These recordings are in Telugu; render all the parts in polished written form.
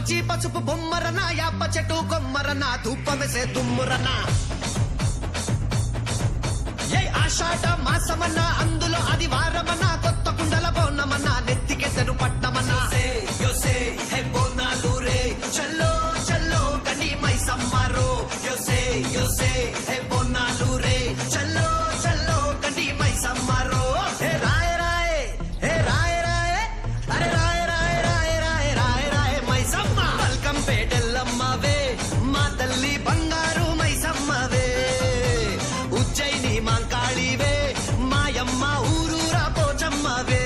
పచ్చి పసుపు బొమ్మరనా యాప చెట్టు కొమ్మరనా ధూపమెసే దుమ్మురనా ఏ ఆషాఢ మాసమన్నా అందులో అది వారమన్నా కొత్త కుండల బోనమన్నా నెత్తికెసరు పట్టమన్నా యోసే హే బోనాలు రే చల్లో చల్లో కని మైసమ్మారో యోసే యోసే హే బోనాలు రే చల్లో చల్లో కని మైసమ్మారో హే రాయ రాయ హే రాయ రాయ అరే రాయ రాయ రాయ రాయ రాయ రాయ మైసమ్మ వెల్కమ్ పేటెల్లమ్మవే మా తల్లి బంగారు మైసమ్మవే ఉజ్జయిని మాంకాళివే మాయమ్మ ఊరూరా పోచమ్మవే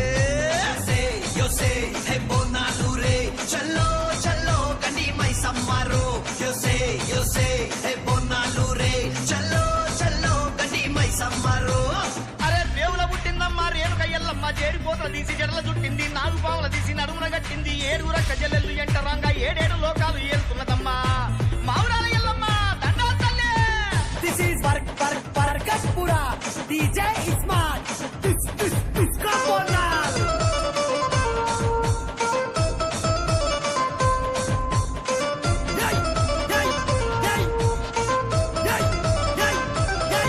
యోసే హే బోనాలు రే చల్లో చల్లో కని మైసమ్మారో యోసే యోసే హే బోనాలు రే చల్లో చల్లో కని మైసమ్మారో అరే దేవుల పుట్టిందమ్మా రేణుక ఎల్లమ్మ జేడిపోతల తీసి జడల చుట్టింది నాలుగు పావుల తీసి నడుమున కట్టింది ఏడుగుర కజలెల్లు ఎంటరాంగా ఏడేడు లోకాలు ఏలుతున్నదమ్మా మావురాల ఎల్లమ్మ దండా తల్లే. This is Varkashpura. DJ Ismat. Disco Bonal. Yay! Yay! Yay! Yay! Yay! Yay!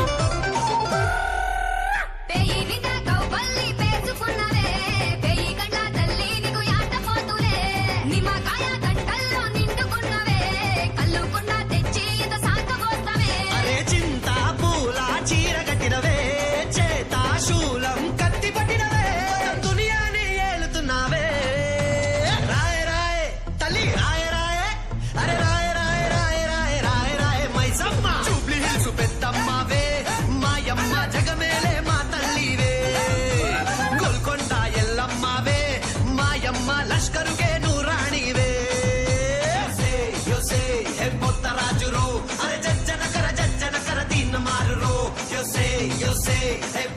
పేయి నిండా కౌపల్లి పేసుకున్నవే పేయి గంట తల్లి నీకు యాట పోతులే నిమ్మకాయ గంటల్లో నిండుకున్నవే కల్లుకున్న తెచ్చి ఇంత సాకబోస్తవే అరే చింత పూల చీర కట్టినవే చేత శూలం కత్తి పట్టినవే దునియాని ఏలుతున్నావే రాయ రాయ తల్లి రాయ రాయ అరే రాయ రాయ రాయ రాయ రాయ రాయ మైసమ్మ జూబ్లీ హిల్స్ పెద్దమ్మవే మాయమ్మ జగమేలే మా తల్లివే గోల్కొండ ఎల్లమ్మవే మాయమ్మ లష్కరుకే నూరాణివే యోసే హే పొత్తరాజురో అరే జజ్జన కర దీన్న మారురో యోసే యోసే హే